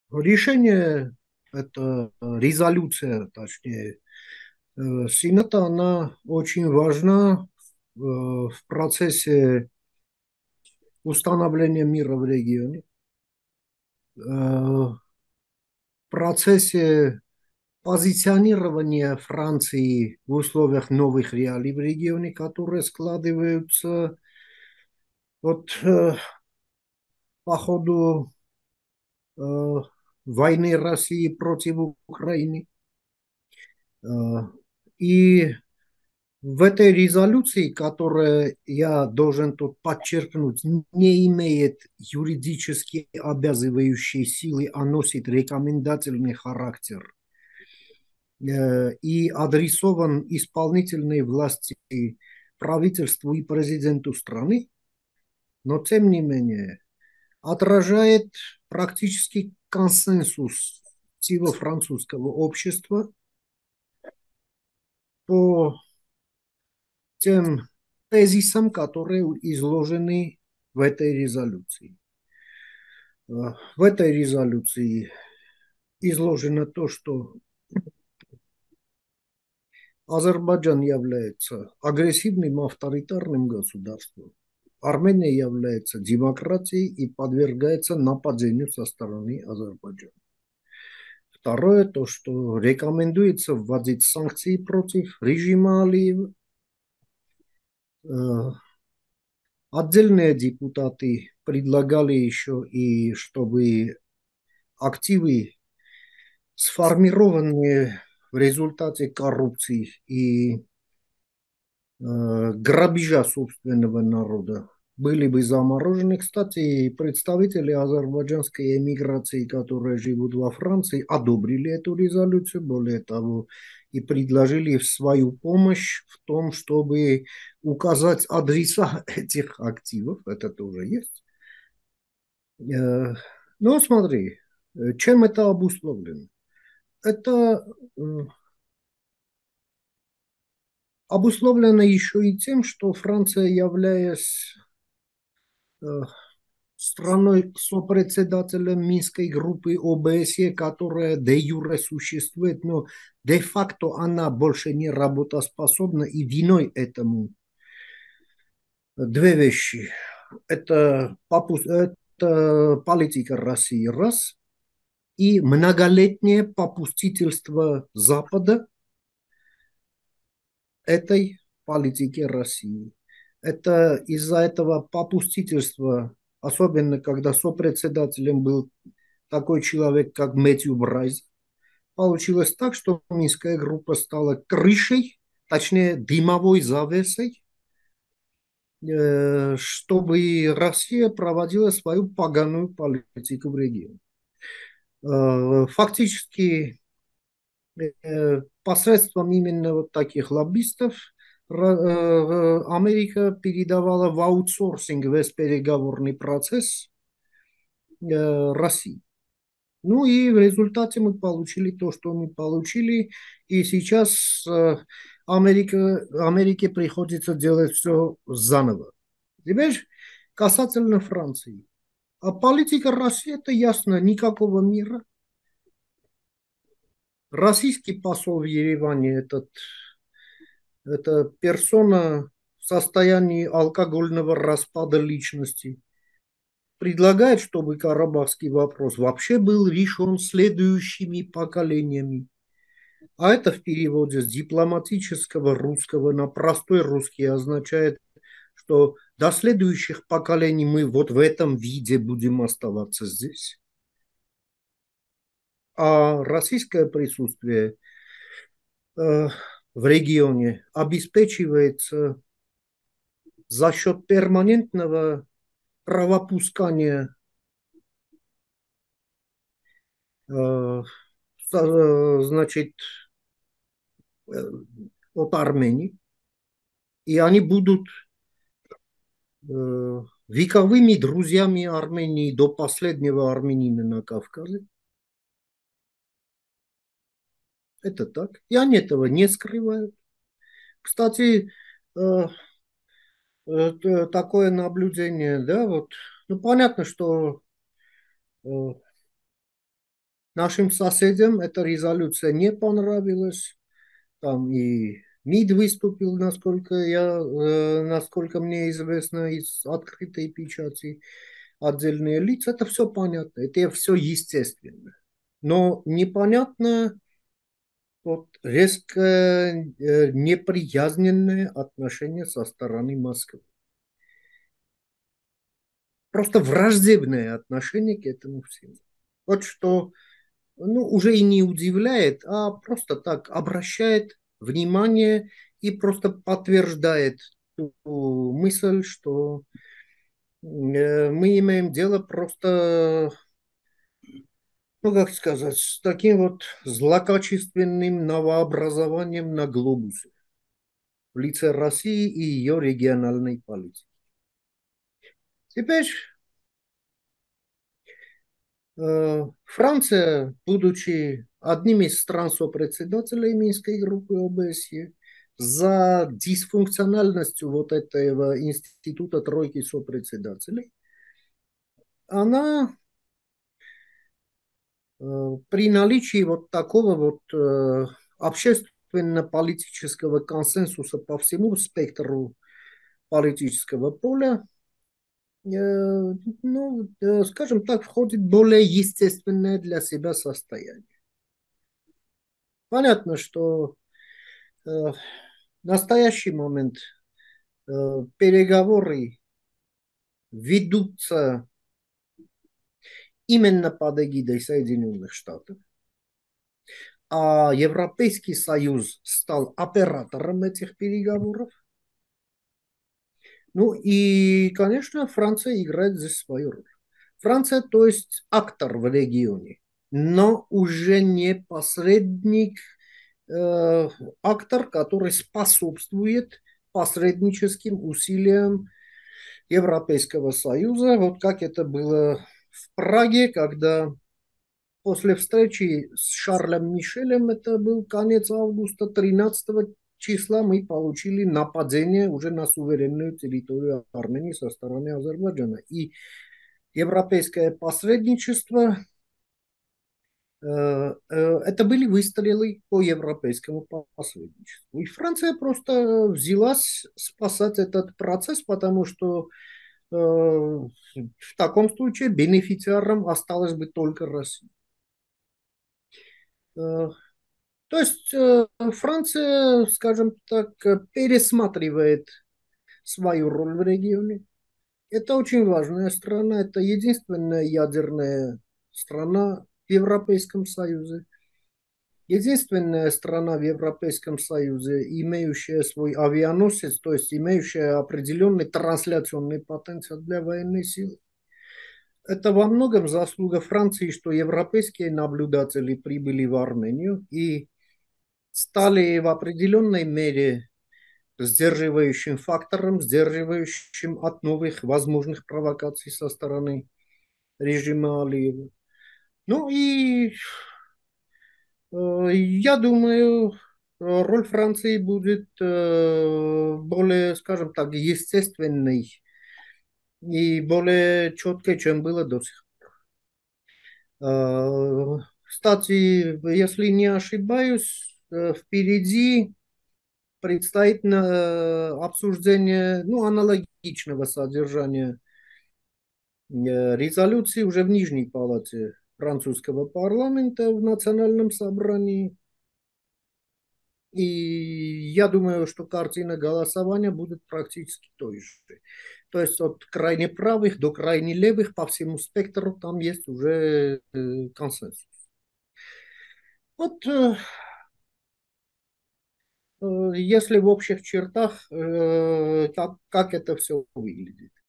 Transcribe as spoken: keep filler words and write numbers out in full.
Решение, это резолюция, точнее, э, Сената, она очень важна э, в процессе установления мира в регионе, э, в процессе позиционирования Франции в условиях новых реалий в регионе, которые складываются вот э, по ходу э, войны России против Украины. Э, и в этой резолюции, которая, я должен тут подчеркнуть, не имеет юридически обязывающей силы, а носит рекомендательный характер э, и адресован исполнительной власти, правительству и президенту страны, но тем не менее отражает практически консенсус всего французского общества по тем тезисам, которые изложены в этой резолюции. Э, В этой резолюции изложено то, что Азербайджан является агрессивным авторитарным государством. Армения является демократией и подвергается нападению со стороны Азербайджана. Второе, то, что рекомендуется вводить санкции против режима Алиева. Э, Отдельные депутаты предлагали еще и чтобы активы, сформированные в результате коррупции и э, грабежа собственного народа, были бы заморожены. Кстати, представители азербайджанской эмиграции, которые живут во Франции, одобрили эту резолюцию, более того, и предложили в свою помощь в том, чтобы указать адреса этих активов. Это тоже есть. Э, Ну, смотри, э, чем это обусловлено? Это э, обусловлено еще и тем, что Франция, являясь э, страной сопредседателем Минской группы О Б С Е, которая де юре существует, но де-факто она больше не работоспособна, и виной этому две вещи. Это, попу- это политика России, раз, и многолетнее попустительство Запада этой политики России. Это из-за этого попустительства, особенно когда сопредседателем был такой человек, как Мэтью Брайс, получилось так, что Минская группа стала крышей, точнее дымовой завесой, э, чтобы Россия проводила свою поганую политику в регионе. Э, Фактически э, посредством именно вот таких лоббистов Ра- э, Америка передавала в аутсорсинг весь переговорный процесс э, России. Ну и в результате мы получили то, что мы получили. И сейчас э, Америка, Америке приходится делать все заново. Теперь касательно Франции. А политика России, это ясно, никакого мира. Российский посол в Ереване, этот, это персона в состоянии алкогольного распада личности, предлагает, чтобы карабахский вопрос вообще был решен следующими поколениями. А это в переводе с дипломатического русского на простой русский означает, что до следующих поколений мы вот в этом виде будем оставаться здесь. А российское присутствие э, в регионе обеспечивается за счет перманентного правопускания э, со- значит, э, от Армении. И они будут э, вековыми друзьями Армении до последнего армянина на Кавказе. Это так. И они этого не скрывают. Кстати, э, э, такое наблюдение, да, вот, ну, понятно, что э, Нашим соседям эта резолюция не понравилась. Там и МИД выступил, насколько я, э, насколько мне известно, из открытой печати, отдельные лица. Это все понятно, это все естественно. Но непонятно вот резкое э, неприязненное отношение со стороны Москвы. Просто враждебное отношение к этому всему. Вот что, ну, уже и не удивляет, а просто так обращает внимание и просто подтверждает ту мысль, что э, мы имеем дело просто, ну, как сказать, с таким вот злокачественным новообразованием на глобусе в лице России и ее региональной политики. Теперь э, Франция, будучи одним из стран-сопредседателей Минской группы ОБСЕ, за дисфункциональностью вот этого института тройки сопредседателей, она э, при наличии вот такого вот э, общественно-политического консенсуса по всему спектру политического поля, э, ну, э, скажем так, входит более естественное для себя состояние. Понятно, что э, в настоящий момент э, переговоры ведутся именно под эгидой Соединенных Штатов, а Европейский Союз стал оператором этих переговоров. Ну и, конечно, Франция играет здесь свою роль. Франция, то есть актор в регионе, но уже не посредник, э, актор, который способствует посредническим усилиям Европейского Союза, вот как это было в Праге, когда после встречи с Шарлем Мишелем, это был конец августа, тринадцатого числа, мы получили нападение уже на суверенную территорию Армении со стороны Азербайджана. И европейское посредничество, э, э, это были выстрелы по европейскому посредничеству. И Франция просто взялась спасать этот процесс, потому что э, в таком случае бенефициаром осталась бы только Россия. Э, То есть э, Франция, скажем так, э, пересматривает свою роль в регионе. Это очень важная страна, это единственная ядерная страна в Европейском Союзе. Единственная страна в Европейском Союзе, имеющая свой авианосец, то есть имеющая определенный трансляционный потенциал для военной силы. Это во многом заслуга Франции, что европейские наблюдатели прибыли в Армению и стали в определенной мере сдерживающим фактором, сдерживающим от новых возможных провокаций со стороны режима Алиева. Ну и э, я думаю, роль Франции будет э, более, скажем так, естественной и более четкой, чем было до сих пор. Э, Кстати, если не ошибаюсь, э, впереди предстоит на обсуждение, ну, аналогичного содержания э, резолюции уже в Нижней палате французского парламента в национальном собрании. И я думаю, что картина голосования будет практически той же. То есть от крайне правых до крайне левых по всему спектру там есть уже э, консенсус. Вот э, э, если в общих чертах, э, как, как это все выглядит.